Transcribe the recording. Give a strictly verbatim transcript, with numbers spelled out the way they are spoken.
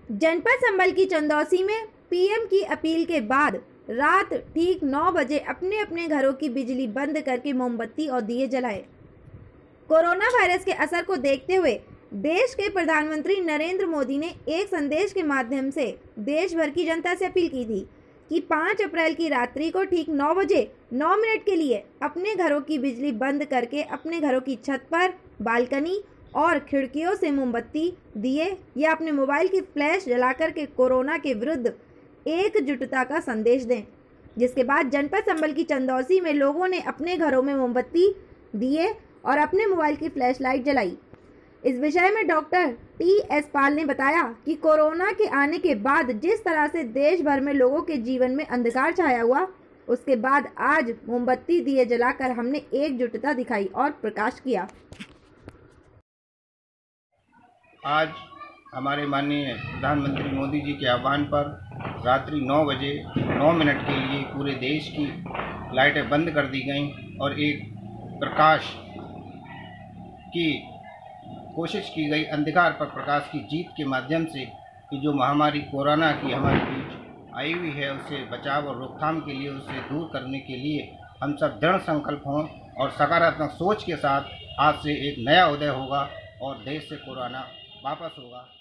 जनपद संबल की चंदौसी में पीएम की अपील के बाद रात ठीक नौ बजे अपने अपने घरों की बिजली बंद करके मोमबत्ती और दिए जलाए। कोरोना वायरस के असर को देखते हुए देश के प्रधानमंत्री नरेंद्र मोदी ने एक संदेश के माध्यम से देश भर की जनता से अपील की थी कि पाँच अप्रैल की रात्रि को ठीक नौ बजे नौ मिनट के लिए अपने घरों की बिजली बंद करके अपने घरों की छत पर, बालकनी और खिड़कियों से मोमबत्ती, दिए या अपने मोबाइल की फ्लैश जलाकर के कोरोना के विरुद्ध एकजुटता का संदेश दें। जिसके बाद जनपद संबल की चंदौसी में लोगों ने अपने घरों में मोमबत्ती, दिए और अपने मोबाइल की फ्लैश लाइट जलाई। इस विषय में डॉक्टर टी एस पाल ने बताया कि कोरोना के आने के बाद जिस तरह से देश भर में लोगों के जीवन में अंधकार छाया हुआ, उसके बाद आज मोमबत्ती, दिए जलाकर हमने एकजुटता दिखाई और प्रकाश किया। आज हमारे माननीय प्रधानमंत्री मोदी जी के आह्वान पर रात्रि नौ बजे नौ मिनट के लिए पूरे देश की लाइटें बंद कर दी गईं और एक प्रकाश की कोशिश की गई, अंधकार पर प्रकाश की जीत के माध्यम से कि जो महामारी कोरोना की हमारे बीच आई हुई है उससे बचाव और रोकथाम के लिए, उससे दूर करने के लिए हम सब दृढ़ संकल्प हों और सकारात्मक सोच के साथ आज से एक नया उदय होगा और देश से कोरोना वापस होगा।